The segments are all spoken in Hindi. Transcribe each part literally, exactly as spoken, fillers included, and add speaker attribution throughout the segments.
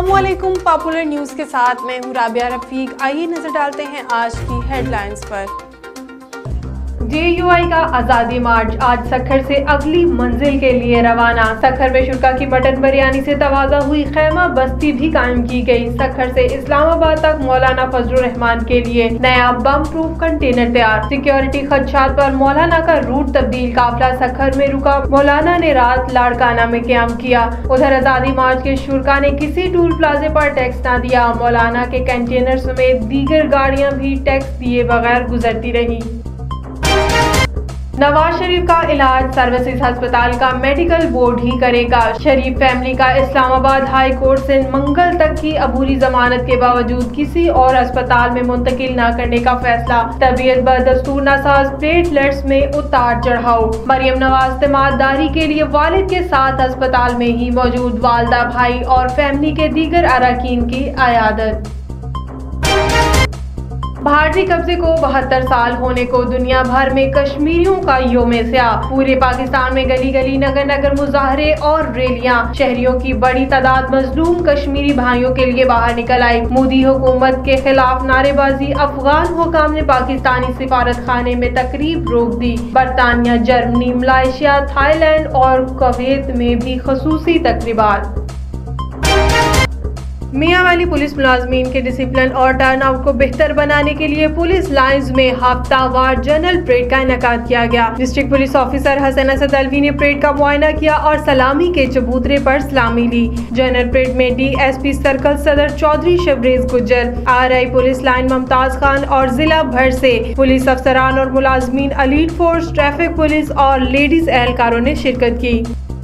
Speaker 1: अस्सलामुअलैकुम। पॉपुलर न्यूज़ के साथ मैं हूँ राबिया रफीक। आइए नजर डालते हैं आज की हेडलाइंस पर। जे यू आई का आज़ादी मार्च आज सखर से अगली मंजिल के लिए रवाना। सखर में शुरा की मटन बिरयानी से तवाज़ा हुई खैमा बस्ती भी कायम की गई। सखर से इस्लामाबाद तक मौलाना फजलुर रहमान के लिए नया बम प्रूफ कंटेनर तैयार। सिक्योरिटी खदशात पर मौलाना का रूट तब्दील। काफिला सखर में रुका, मौलाना ने रात लाड़काना में क्याम किया। उधर आज़ादी मार्च के शुरा ने किसी टूल प्लाजे पर टैक्स न दिया। मौलाना के कंटेनर समेत दीगर गाड़ियाँ भी टैक्स दिए बगैर गुजरती रही। नवाज शरीफ का इलाज सर्विसेज अस्पताल का मेडिकल बोर्ड ही करेगा। शरीफ फैमिली का इस्लामाबाद हाई कोर्ट से मंगल तक की अबूरी जमानत के बावजूद किसी और अस्पताल में मुंतकिल न करने का फैसला। तबीयत बदस्तूर नासाज, प्लेटलेट्स में उतार चढ़ाव। मरियम नवाज तिमारदारी के लिए वालिद के साथ अस्पताल में ही मौजूद। वालदा, भाई और फैमिली के दीगर अरकान की अयादत। भारतीय कब्जे को बहत्तर साल होने को दुनिया भर में कश्मीरियों का योम स्या। पूरे पाकिस्तान में गली गली, नगर नगर मुजाहरे और रैलियां। शहरियों की बड़ी तादाद मजलूम कश्मीरी भाइयों के लिए बाहर निकल आई। मोदी हुकूमत के खिलाफ नारेबाजी। अफगान हुकाम ने पाकिस्तानी सिफारत खाने में तकरीब रोक दी। बरतानिया, जर्मनी, मलेशिया, थाईलैंड और कुवैत में भी खसूसी तकरीबात। मियांवाली पुलिस मुलाजमीन के डिसिप्लिन और टर्नआउट को बेहतर बनाने के लिए पुलिस लाइंस में हफ्तावार जनरल परेड का इनेकाद किया गया। District police officer Hasan Asad Alvi ने परेड का मुआयना किया और सलामी के चबूतरे पर सलामी ली। जनरल परेड में D S P circle Sadar Chaudhry Shabrez Gujjar, R I police line Mumtaz Khan और जिला भर से पुलिस अफसरान और मुलाजमीन, एलीट फोर्स, ट्रैफिक पुलिस और लेडीज एहलकारों ने शिरकत की।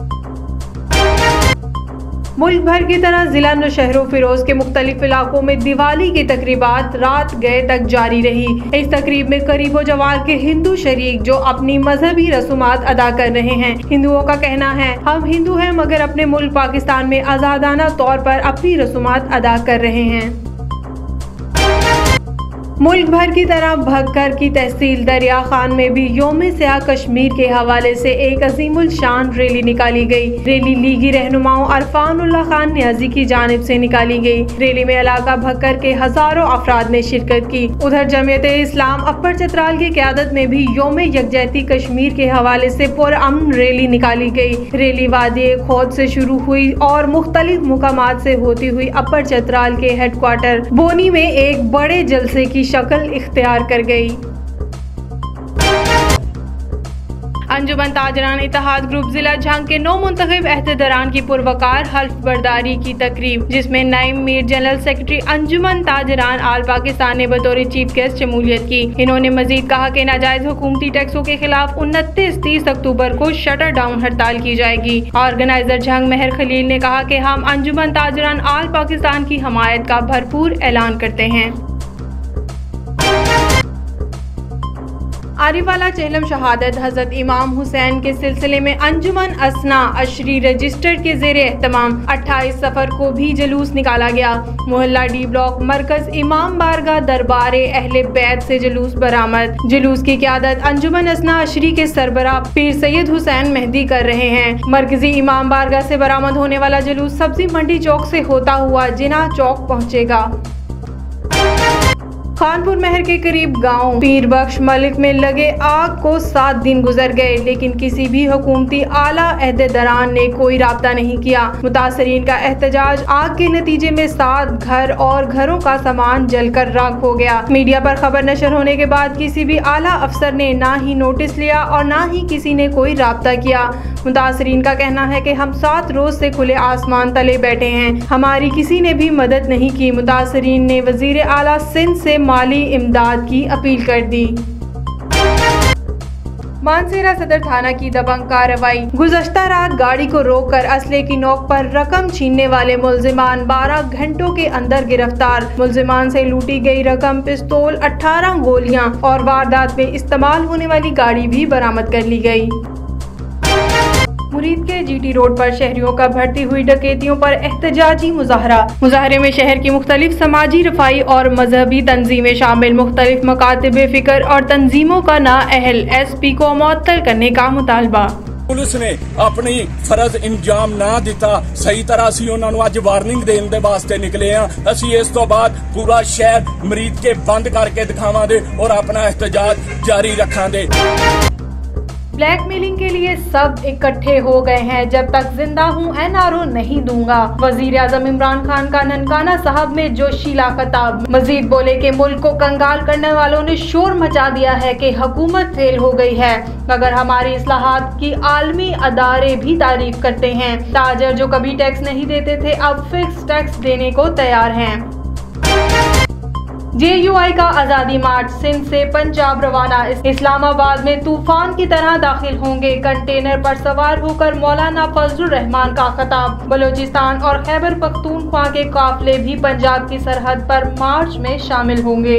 Speaker 1: मुल्क भर की तरह जिला नौशहरों फिरोज के मुख्तलिफ इलाकों में दिवाली की तकरीबात रात गए तक जारी रही। इस तकरीब में करीबो जवार के हिंदू शरीक जो अपनी मजहबी रसूमात अदा कर रहे हैं। हिंदुओं का कहना है, हम हिंदू हैं मगर अपने मुल्क पाकिस्तान में आज़ादाना तौर पर अपनी रसूमात अदा कर रहे हैं। मुल्क भर की तरह भक्कर की तहसील दरिया खान में भी योम स्याह कश्मीर के हवाले से एक अजीमुल शान रैली निकाली गई। रैली लीगी रहनुमाओं अरफानुल्लाह खान न्याजी की जानिब से निकाली गई। रैली में इलाका भक्कर के हजारों अफराद ने शिरकत की। उधर जमीयत इस्लाम अपर चतराल की क़यादत में भी योम यकजहती कश्मीर के हवाले से पुरअमन रैली निकाली गई। रैली वादी खोद से शुरू हुई और मुख्तलिफ मुकामात से होती हुई अपर चतराल के हेडक्वार्टर बोनी में एक बड़े जलसे की शक्ल इख्तियार कर गई। अंजुमन ताजरान इत्तेहाद ग्रुप जिला झंग के नौ मुंतखब अहदेदारान की पुरवकार हल्फ बर्दारी की तकरीब, जिसमें Naeem Mir general secretary Anjuman Tajran all Pakistan ने बतौर चीफ गेस्ट शमूलियत की। इन्होंने मजीद कहा कि नाजायज हुकूमती टैक्सों के खिलाफ उनतीस तीस अक्टूबर को शटर डाउन हड़ताल की जाएगी। ऑर्गेनाइजर झंग मेहर खलील ने कहा कि हम अंजुमन ताजरान आल पाकिस्तान की हमायत का भरपूर ऐलान करते हैं। आरिफवाला चेहलम शहादत हजरत इमाम हुसैन के सिलसिले में अंजुमन असना अशरी रजिस्टर के जेर एहतमाम अट्ठाईस सफर को भी जुलूस निकाला गया। मोहल्ला डी ब्लॉक मरकज इमाम बारगाह दरबारे अहले बैत से जुलूस बरामद। जुलूस की क़यादत अंजुमन असना अशरी के सरबराह पीर सैयद हुसैन मेहदी कर रहे हैं। मरकजी इमाम बारगाह से बरामद होने वाला जुलूस सब्जी मंडी चौक से होता हुआ जिना चौक पहुँचेगा। खानपुर महर के करीब गांव पीर बख्श मलिक में लगे आग को सात दिन गुजर गए, लेकिन किसी भी हुकूमती आला अहदेदारान ने कोई राब्ता नहीं किया। मुतासरीन का एहतजाज, आग के नतीजे में सात घर और घरों का सामान जलकर राख हो गया। मीडिया पर खबर नशर होने के बाद किसी भी आला अफसर ने ना ही नोटिस लिया और ना ही किसी ने कोई राब्ता किया। मुतासरीन का कहना है कि हम सात रोज से खुले आसमान तले बैठे हैं, हमारी किसी ने भी मदद नहीं की। मुतासरीन ने वजीर आला सिंध से माली इमदाद की अपील कर दी। मानसेरा सदर थाना की दबंग कार्रवाई। गुज़श्ता रात गाड़ी को रोककर असले की नोक पर रकम छीनने वाले मुल्जिमान बारह घंटों के अंदर गिरफ्तार। मुल्जिमान से लूटी गई रकम, पिस्तौल, अठारह गोलियां और वारदात में इस्तेमाल होने वाली गाड़ी भी बरामद कर ली गई। मुरीद के जीटी रोड पर शहरियों का बढ़ती हुई डकैतियों पर एहतजाजी मुजाहरा। मुजाहरे में शहर की मुख्तलिफ समाजी रफाई और मजहबी तंजीमें शामिल। मुख्तलिफ मकातब फिक्र और तंजीमों का नाअहल एस पी को मुअत्तल करने का मुतालबा।
Speaker 2: पुलिस ने अपनी फर्ज इंजाम ना दिता सही तरह असी उन्होंने अज वार्निंग देने दे वास्ते निकले हाँ। असी इस तो बाद पूरा शहर मरीज के बंद करके दिखावांगे और अपना एहतजाज जारी रखांगे।
Speaker 1: ब्लैकमेलिंग के लिए सब इकट्ठे हो गए हैं, जब तक जिंदा हूँ एन आर ओ नहीं दूंगा। वजीर आजम इमरान खान का ननकाना साहब में जोशीला खिताब। मजीद बोले कि मुल्क को कंगाल करने वालों ने शोर मचा दिया है कि हुकूमत फेल हो गई है, मगर हमारी इस्लाहात की आलमी अदारे भी तारीफ करते हैं। ताजर जो कभी टैक्स नहीं देते थे अब फिक्स टैक्स देने को तैयार हैं। जे यू आई का आज़ादी मार्च सिंध से पंजाब रवाना। इस्लामाबाद में तूफान की तरह दाखिल होंगे। कंटेनर पर सवार होकर मौलाना फजलुर रहमान का खिताब। बलूचिस्तान और खैबर पख्तूनख्वा के काफिले भी पंजाब की सरहद पर मार्च में शामिल होंगे।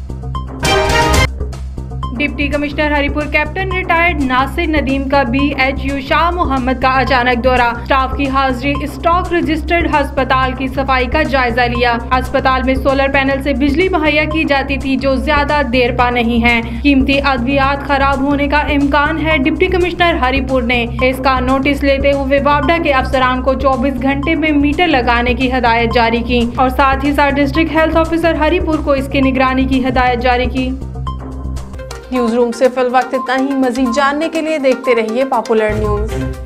Speaker 1: Deputy commissioner Haripur captain retired Nasir Nadeem का B H U Shah Mohammad का अचानक दौरा। स्टाफ की हाजिरी स्टॉक रजिस्टर्ड अस्पताल की सफाई का जायजा लिया। अस्पताल में सोलर पैनल से बिजली मुहैया की जाती थी जो ज्यादा देर पा नहीं है। कीमती अद्वियात खराब होने का इम्कान है। डिप्टी कमिश्नर हरिपुर ने इसका नोटिस लेते हुए वापडा के अफसरान को चौबीस घंटे में मीटर लगाने की हिदायत जारी की और साथ ही साथ डिस्ट्रिक्ट हेल्थ ऑफिसर हरिपुर को इसकी निगरानी की हिदायत जारी की। न्यूज रूम से फिल वक्त इतना ही। मजीद जानने के लिए देखते रहिए पॉपुलर न्यूज।